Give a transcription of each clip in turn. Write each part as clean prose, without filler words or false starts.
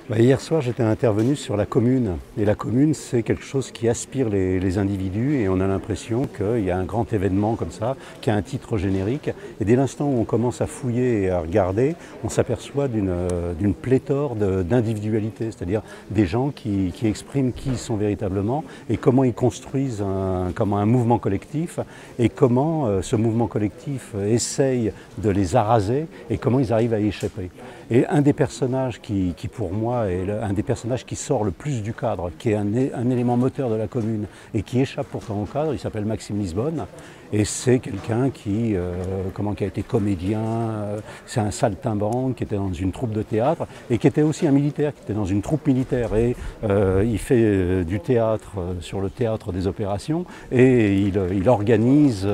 Hier soir, j'étais intervenu sur la commune. Et la commune, c'est quelque chose qui aspire les individus et on a l'impression qu'il y a un grand événement comme ça, qui a un titre générique. Et dès l'instant où on commence à fouiller et à regarder, on s'aperçoit d'une pléthore d'individualités, c'est-à-dire des gens qui expriment qui ils sont véritablement et comment ils construisent un mouvement collectif et comment ce mouvement collectif essaye de les araser et comment ils arrivent à y échapper. Et un des personnages qui pour moi, est un des personnages qui sort le plus du cadre, qui est un élément moteur de la commune et qui échappe pourtant au cadre, il s'appelle Maxime Lisbonne. Et c'est quelqu'un qui a été comédien, c'est un saltimbanque qui était dans une troupe de théâtre et qui était aussi un militaire, qui était dans une troupe militaire. Et il fait du théâtre sur le théâtre des opérations et il organise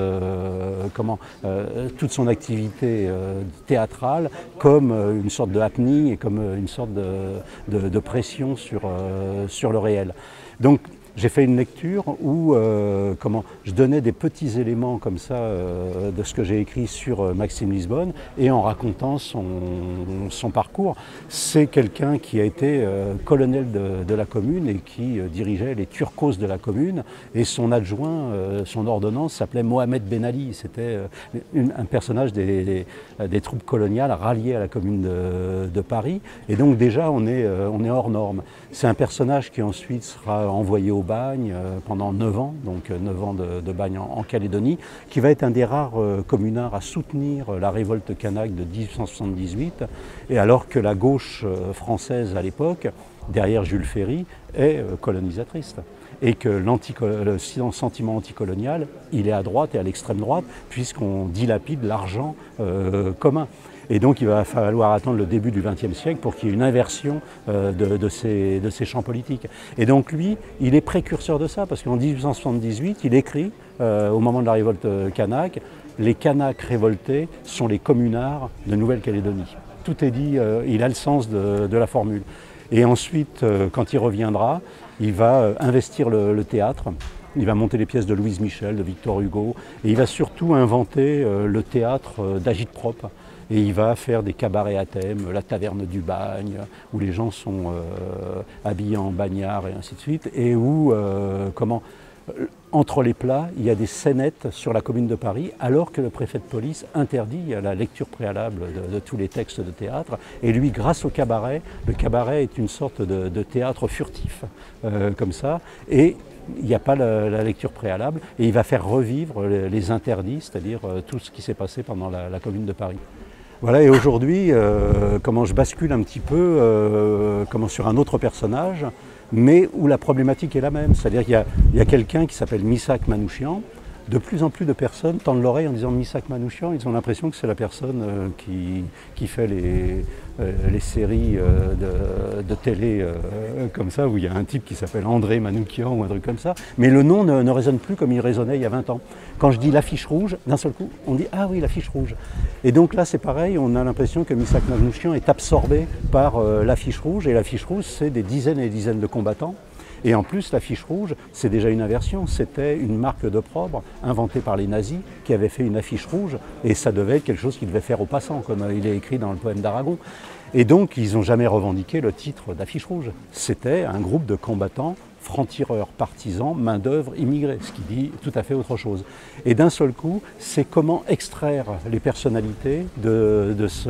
toute son activité théâtrale comme une sorte de happening et comme une sorte de pression sur le réel. Donc, j'ai fait une lecture où je donnais des petits éléments comme ça de ce que j'ai écrit sur Maxime Lisbonne et en racontant son parcours. C'est quelqu'un qui a été colonel de la commune et qui dirigeait les turcos de la commune et son adjoint, son ordonnance s'appelait Mohamed Ben Ali. C'était un personnage des troupes coloniales ralliées à la commune de Paris et donc déjà on est hors norme. C'est un personnage qui ensuite sera envoyé au bagne pendant 9 ans, donc 9 ans de bagne en Calédonie, qui va être un des rares communards à soutenir la révolte kanak de 1878, et alors que la gauche française à l'époque, derrière Jules Ferry, est colonisatrice. Et que le sentiment anticolonial, il est à droite et à l'extrême droite, puisqu'on dilapide l'argent commun. Et donc il va falloir attendre le début du XXe siècle pour qu'il y ait une inversion de ces champs politiques. Et donc lui, il est précurseur de ça, parce qu'en 1878, il écrit, au moment de la révolte kanak, « Les Kanaks révoltés sont les communards de Nouvelle-Calédonie ». Tout est dit, il a le sens de la formule. Et ensuite, quand il reviendra, il va investir le théâtre. Il va monter les pièces de Louise Michel, de Victor Hugo, et il va surtout inventer le théâtre d'agite-prop. Et il va faire des cabarets à thème, la taverne du bagne, où les gens sont habillés en bagnard et ainsi de suite, et où, entre les plats, il y a des scénettes sur la commune de Paris, alors que le préfet de police interdit la lecture préalable de tous les textes de théâtre. Et lui, grâce au cabaret, le cabaret est une sorte de théâtre furtif, comme ça, et il n'y a pas la lecture préalable, et il va faire revivre les interdits, c'est-à-dire tout ce qui s'est passé pendant la commune de Paris. Voilà, et aujourd'hui, je bascule un petit peu sur un autre personnage, mais où la problématique est la même. C'est-à-dire qu'il y a quelqu'un qui s'appelle Missak Manouchian. De plus en plus de personnes tendent l'oreille en disant Missak Manouchian, ils ont l'impression que c'est la personne qui fait les séries de télé comme ça, où il y a un type qui s'appelle André Manouchian ou un truc comme ça, mais le nom ne résonne plus comme il résonnait il y a 20 ans. Quand je dis l'affiche rouge, d'un seul coup, on dit « Ah oui, l'affiche rouge ». Et donc là, c'est pareil, on a l'impression que Missak Manouchian est absorbé par l'affiche rouge, et l'affiche rouge, c'est des dizaines et des dizaines de combattants. Et en plus, l'affiche rouge, c'est déjà une inversion. C'était une marque d'opprobre inventée par les nazis qui avaient fait une affiche rouge et ça devait être quelque chose qu'ils devaient faire aux passants, comme il est écrit dans le poème d'Aragon. Et donc, ils n'ont jamais revendiqué le titre d'affiche rouge. C'était un groupe de combattants, francs-tireurs, partisans, main-d'œuvre, immigrés, ce qui dit tout à fait autre chose. Et d'un seul coup, c'est comment extraire les personnalités de ce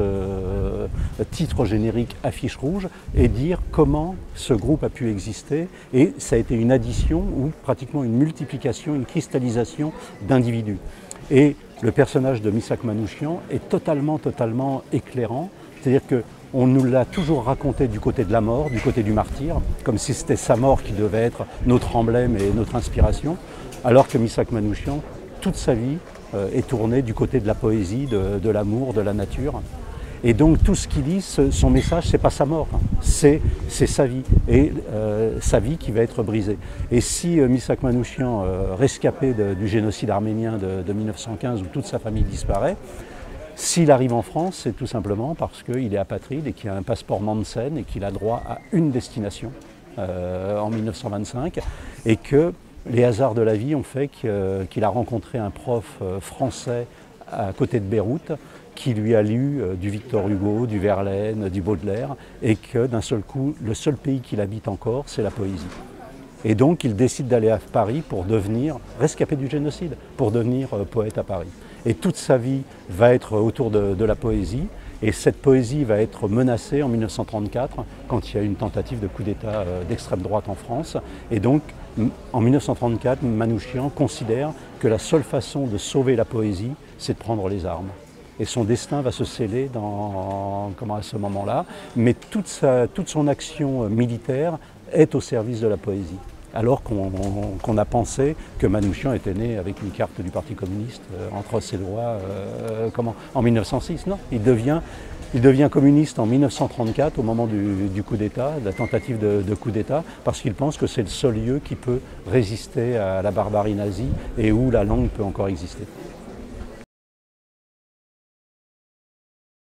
titre générique affiche rouge et dire comment ce groupe a pu exister. Et ça a été une addition ou pratiquement une multiplication, une cristallisation d'individus. Et le personnage de Missak Manouchian est totalement éclairant. C'est-à-dire qu'on nous l'a toujours raconté du côté de la mort, du côté du martyr, comme si c'était sa mort qui devait être notre emblème et notre inspiration, alors que Missak Manouchian, toute sa vie, est tourné du côté de la poésie, de l'amour, de la nature. Et donc tout ce qu'il dit, son message, c'est pas sa mort, c'est sa vie, et sa vie qui va être brisée. Et si Missak Manouchian, rescapé du génocide arménien de 1915 où toute sa famille disparaît, s'il arrive en France, c'est tout simplement parce qu'il est apatride et qu'il a un passeport Nansen et qu'il a droit à une destination en 1925 et que les hasards de la vie ont fait qu'il a rencontré un prof français à côté de Beyrouth qui lui a lu du Victor Hugo, du Verlaine, du Baudelaire, et que d'un seul coup, le seul pays qu'il habite encore, c'est la poésie. Et donc il décide d'aller à Paris pour devenir rescapé du génocide, pour devenir poète à Paris. Et toute sa vie va être autour de la poésie, et cette poésie va être menacée en 1934, quand il y a une tentative de coup d'État d'extrême droite en France. Et donc en 1934, Manouchian considère que la seule façon de sauver la poésie, c'est de prendre les armes. Et son destin va se sceller à ce moment-là, mais toute son action militaire est au service de la poésie. Alors qu'on a pensé que Manouchian était né avec une carte du Parti communiste entre ses doigts en 1906. Non, il devient communiste en 1934 au moment du coup d'État, de la tentative de coup d'État, parce qu'il pense que c'est le seul lieu qui peut résister à la barbarie nazie et où la langue peut encore exister.